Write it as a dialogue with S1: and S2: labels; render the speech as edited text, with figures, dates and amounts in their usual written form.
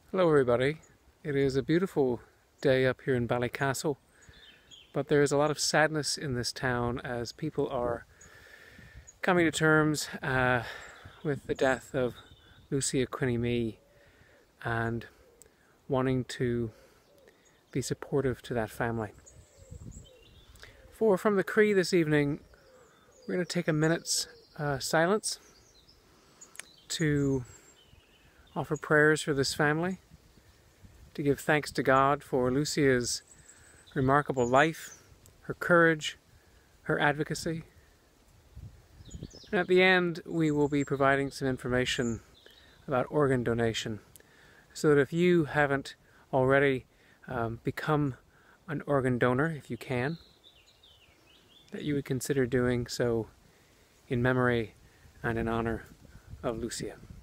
S1: Hello everybody. It is a beautiful day up here in Ballycastle, but there is a lot of sadness in this town as people are coming to terms with the death of Lucia Quinney-Mee and wanting to be supportive to that family. From the Croí this evening, we're going to take a minute's silence to offer prayers for this family, to give thanks to God for Lucia's remarkable life, her courage, her advocacy. And at the end, we will be providing some information about organ donation, so that if you haven't already become an organ donor, if you can, that you would consider doing so in memory and in honor of Lucia.